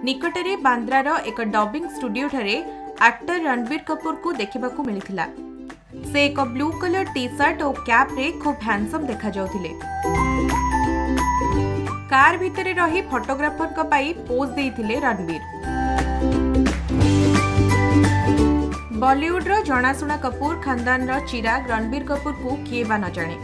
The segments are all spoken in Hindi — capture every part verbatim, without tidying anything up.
निकटरे बांद्रार एक डबिंग स्टूडियो ठारे एक्टर रणबीर कपूर को देखा मिलता। से एक ब्लू कलर टी शर्ट और कैप रे खूब हैंडसम देखा जाउथिले। कार भितरे रही फोटोग्राफर का पाई पोज देइथिले रणबीर। बॉलीवुड रो जनाशुना कपूर खानदान रो चिराग रणबीर कपूर को किए बा न जाने।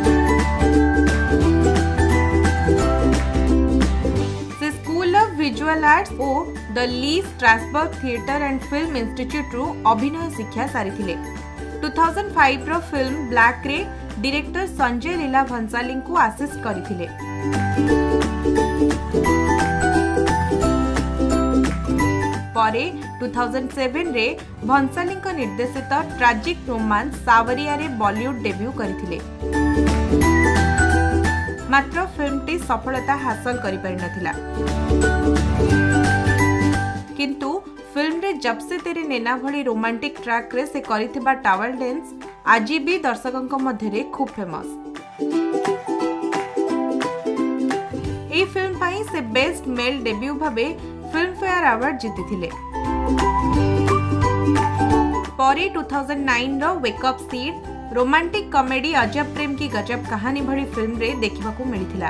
से स्कूल ऑफ विजुअल आर्ट्स और the Lee Strasberg theatre and film institute रु अभिनय शिक्षा सारिथिले। दो हज़ार पाँच रो फिल्म ब्लैक रे डायरेक्टर संजय लीला भंसाली को असिस्ट करथिले। परे दो हज़ार सात रे भंसाली निर्देशित ट्रैजिक रोमांस सावरिया रे बॉलीवुड डेब्यू करथिले। मात्र फिल्मटी सफलता हासिल करि पारि नथिला। किंतु फिल्म रे जब से तेरे नैना भली रोमांटिक ट्रैक रे से करिथिबा टावल डांस आज भी दर्शकों मध्य रे खूब फेमस। ए फिल्म पाई से बेस्ट मेल डेब्यू भाबे फिल्म फेयर अवार्ड जीतिथिले। परे दो हज़ार नौ रो wake up Sid romantic comedy Ajab Prem की गजब कहानी भली फिल्म रे देखिबा को मिलिथिला,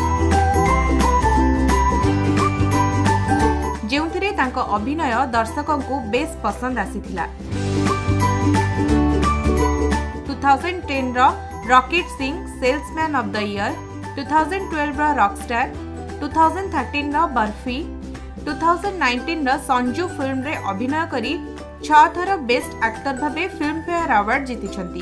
जेउथिरे तांको अभिनय दर्शकों को बेस पसंद आसीथिला। दो हज़ार दस रो rocket Singh salesman of the year, दो हज़ार बारह रो रॉकस्टार, दो हज़ार तेरह रो बर्फी, दो हज़ार उन्नीस रो संजू फिल्म रे अभिनय करी छह थर बेस्ट एक्टर भाबे फिल्म फेयर अवार्ड जीतिछंती।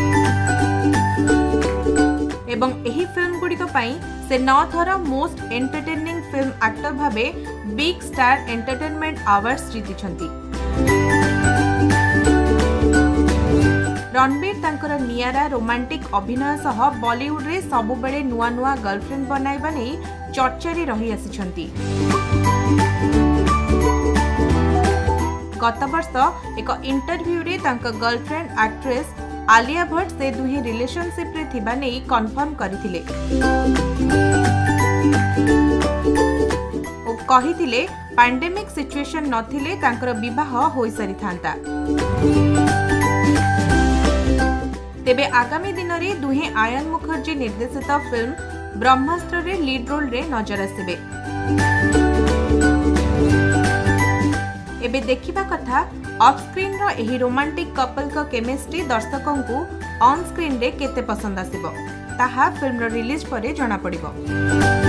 एवं एही फिल्म गुड़िक पई से नौ थर मोस्ट एंटरटेनिंग फिल्म एक्टर भाबे बिग स्टार एंटरटेनमेंट अवार्ड्स जीतिछंती। रणबीर तांकर नियारा रोमांटिक अभिनय सह बॉलीवुड रे सबु बेले नुआ नुआ गर्लफ्रेंड बनाइबा नै चर्चारे रही आसिछंती। गत वर्ष एक इंटरव्यू रे तांका गर्लफ्रेंड एक्ट्रेस आलिया भट्ट से दुही रिलेशनशिप रे थिबा नै कन्फर्म करथिले ओ कहिथिले पैंडेमिक सिचुएशन नथिले तांकर विवाह होई सरी थांता। तेबे आगामी दिन रे दुहे आयन मुखर्जी निर्देशित फिल्म ब्रह्मास्त्र रे लीड रोल रे नजर आसिबे। एबे देखिबा कथा ऑफ स्क्रीन रो एही रोमांटिक कपल का केमिस्ट्री दर्शकों को ऑन स्क्रीन रे केते पसंद आसिबो, ताहा फिल्म रो रिलीज परे जणा पड़िबो।